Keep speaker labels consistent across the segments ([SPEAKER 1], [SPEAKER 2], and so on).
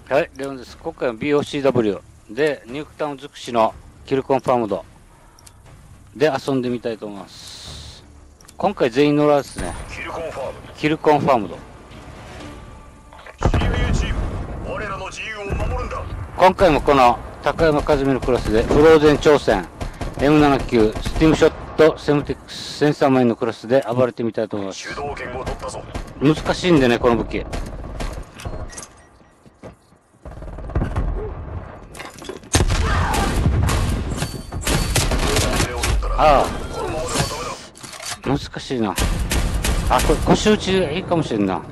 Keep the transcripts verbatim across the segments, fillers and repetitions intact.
[SPEAKER 1] はい、レオンです。今回は ビーオーシーダブリュー で、ニュークタウン尽くしのキルコンファームドで遊んでみたいと思います。今回全員乗らですね。
[SPEAKER 2] キルコンファーム
[SPEAKER 1] キルコンファームド。
[SPEAKER 2] シーアイエー チーム、我らの自由を守るんだ。
[SPEAKER 1] 今回もこの高山和美のクラスで、フローゼン挑戦、エムななじゅうきゅう、スティームショット、セムティックス、センサーマインのクラスで暴れてみたいと思います。
[SPEAKER 2] 主導権を取ったぞ。
[SPEAKER 1] 難しいんでね、この武器。ああ、難しいな。あ、これ腰打ちいいかもしれんな。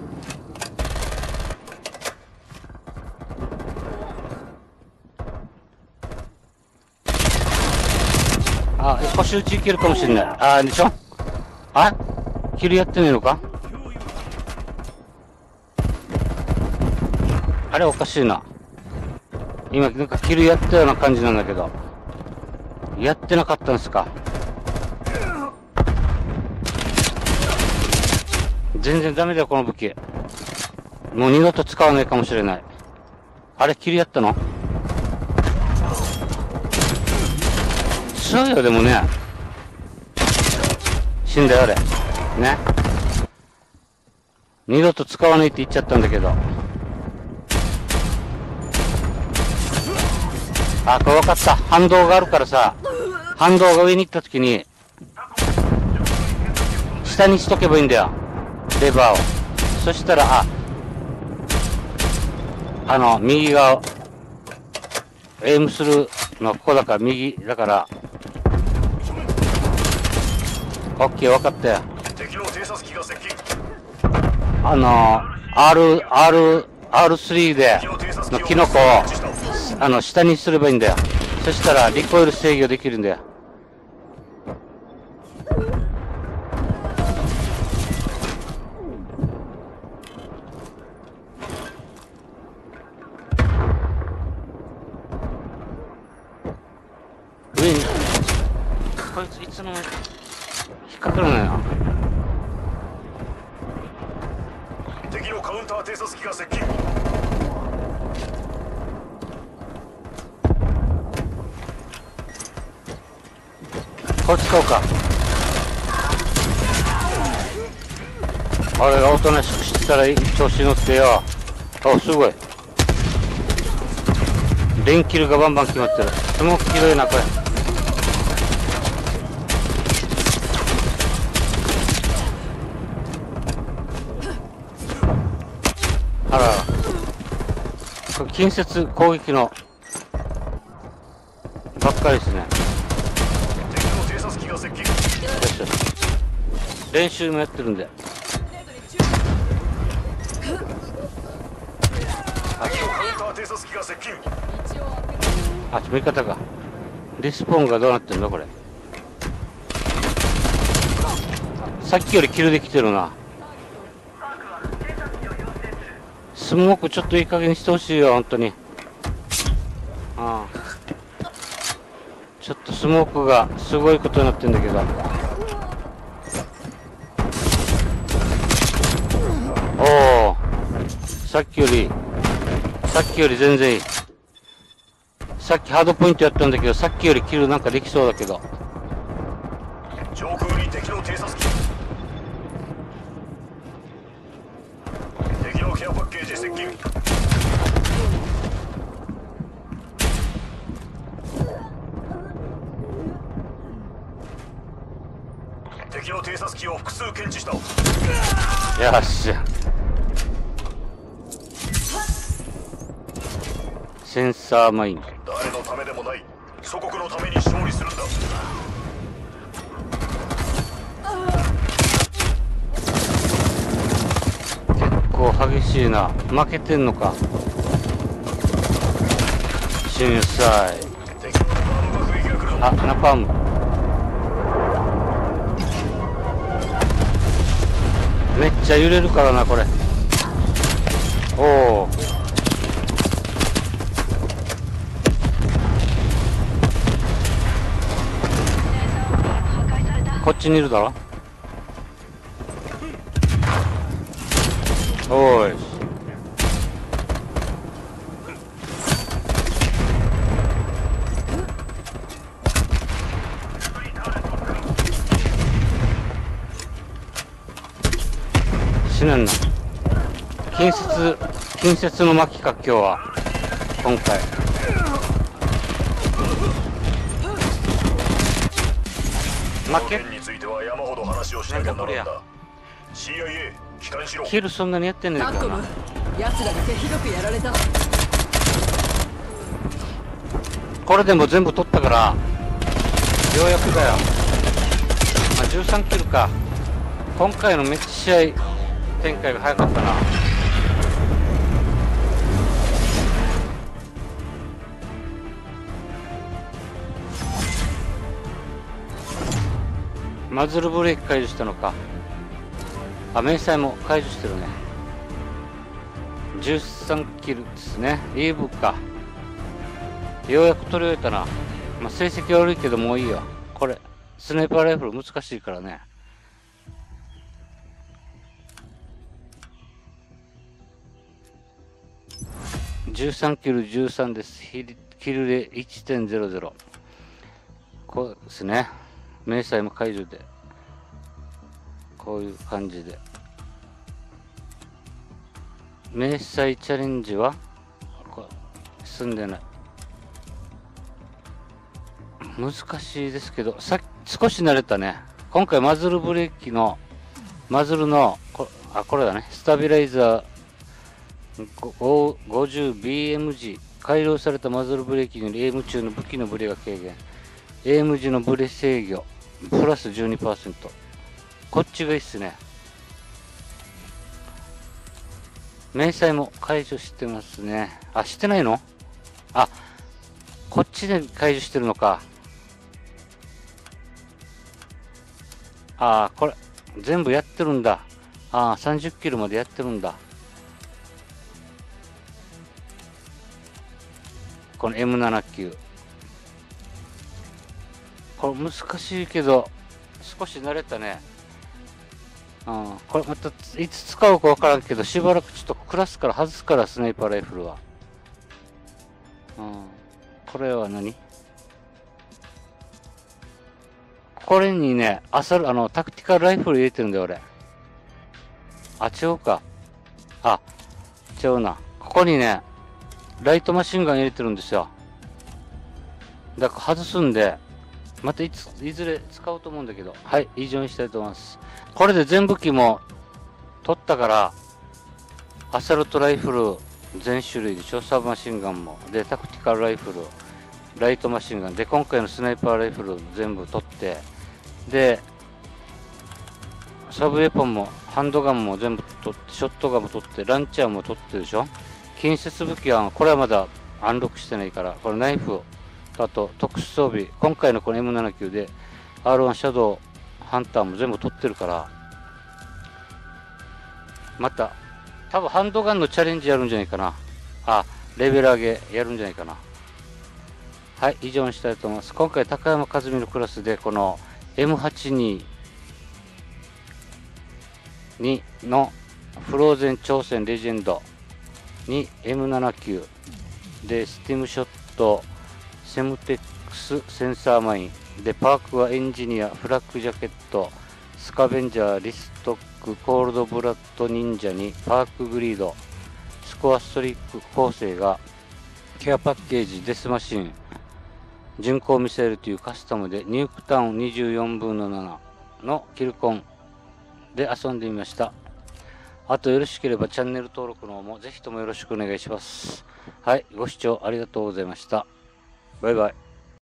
[SPEAKER 1] あ、腰打ちいけるかもしれない。ああ、でしょ。あ、キルやってねえのか。あれおかしいな。今なんかキルやったような感じなんだけど、やってなかったんですか。全然ダメだよ、この武器。もう二度と使わないかもしれない。あれ、キルやったの？そうよ、でもね。死んだよ、あれ。ね。二度と使わないって言っちゃったんだけど。あ、これ分かった。反動があるからさ、反動が上に行った時に、下にしとけばいいんだよ。レバーを。そしたら、あ、あの、右側、エイムするのここだから、右、だから、オッケー、分かったよ。
[SPEAKER 2] 敵の偵察機が接近。
[SPEAKER 1] あの、R、R、アールスリー で、のキノコを、あの、下にすればいいんだよ。そしたら、リコイル制御できるんだよ。上に、こいついつの間に引っかかるのよ。
[SPEAKER 2] 敵のカウンター偵察機が接近。
[SPEAKER 1] これ使おうか。あれがおとなしくしてたら調子に乗ってよ。あ、すごい。電キルがバンバン決まってる。すごくひどいな、これ。あらら。これ近接攻撃のばっかりですね。
[SPEAKER 2] 敵の偵察機が接近。
[SPEAKER 1] よしよし。練習もやってるんで。
[SPEAKER 2] 敵のカウンター偵察機が接近。
[SPEAKER 1] あ、味方か。リスポーンがどうなってんだこれ。さっきよりキルできてるな。スモークちょっといい加減にしてほしいよ、本当に。ああ。ちょっとスモークがすごいことになってんだけど。おお。さっきより、さっきより全然いい。さっきハードポイントやったんだけど、さっきよりキルなんかできそうだけど。
[SPEAKER 2] 上空に敵の偵察機。敵のケアパッケージ接近。敵の偵察機を複数検知した。
[SPEAKER 1] よし。センサーマイン。
[SPEAKER 2] 誰のためでもない。祖国のために勝利するんだ。
[SPEAKER 1] 結構激しいな。負けてんのか。震災。
[SPEAKER 2] 敵のナパーム爆撃が来る。
[SPEAKER 1] あ、ナパーム。めっちゃ揺れるからな、これ。おお。こっちにいるだろ。おーい。 ねんな。近接、近接の巻きか、今日は。今回。負け
[SPEAKER 2] については山ほど話をしなきゃならんだ。シーアイエー 帰還しろ。
[SPEAKER 1] キルそんなにやってんねんけどな。
[SPEAKER 3] 奴らに手ひどくやられた。
[SPEAKER 1] これでも全部取ったから、ようやくだよ。まあ、じゅうさんキルか。今回のめっちゃ試合展開が早かったな。マズルブレーキ解除したのか。あ、迷彩も解除してるね。じゅうさんキルですね。イーブか。ようやく取り終えたな。まあ、成績悪いけどもういいよ。これ、スナイパーライフル難しいからね。じゅうさんキルじゅうさんです。キルレ いってんゼロゼロ。こうですね。迷彩も解除で。こういう感じで。迷彩チャレンジはこれ進んでない。難しいですけど、さ少し慣れたね。今回マズルブレーキの、マズルの、こあ、これだね。スタビライザー ごじゅうビーエムジー。改良されたマズルブレーキによりエイム中の武器のブレが軽減。エイム時のブレ制御。プラス じゅうにパーセント。こっちがいいっすね。迷彩も解除してますね。あ、してないの？あ、こっちで解除してるのか。ああ、これ、全部やってるんだ。ああ、さんじゅっキルまでやってるんだ。この エムななきゅう。これ難しいけど、少し慣れたね。うん、これまたいつ使うかわからんけど、しばらくちょっとクラスから外すから、スナイパーライフルは。うん、これは何？これにね、アサル、あの、タクティカルライフル入れてるんだよ、俺。あ、違うか。あ、違うな。ここにね、ライトマシンガン入れてるんですよ。だから外すんで、またいつ、いずれ使うと思うんだけど。はい、以上にしたいと思います。これで全武器も取ったから、アサルトライフル全種類でしょ、サブマシンガンも。で、タクティカルライフル、ライトマシンガン。で、今回のスナイパーライフル全部取って、で、サブウェポンも、ハンドガンも全部取って、ショットガンも取って、ランチャーも取ってるでしょ。近接武器は、これはまだアンロックしてないから、これナイフ、あと特殊装備、今回のこの エムななきゅう で アールワン シャドウ、ハンターも全部取ってるから、また、多分ハンドガンのチャレンジやるんじゃないかな。あ、レベル上げやるんじゃないかな。はい、以上にしたいと思います。今回、高山和美のクラスで、この エムはちじゅうに にのフローゼン挑戦レジェンドに エムななきゅう で、スティムショット、セムテックスセンサーマインで、パークはエンジニア、フラッグジャケット、スカベンジャー、リストック、コールドブラッド忍者にパークグリード、スコアストリック構成がケアパッケージ、デスマシン、巡航ミサイルというカスタムでニュークタウンにじゅうよんぶんのななのキルコンで遊んでみました。あとよろしければチャンネル登録の方もぜひともよろしくお願いします。はい、ご視聴ありがとうございました。バイバイ。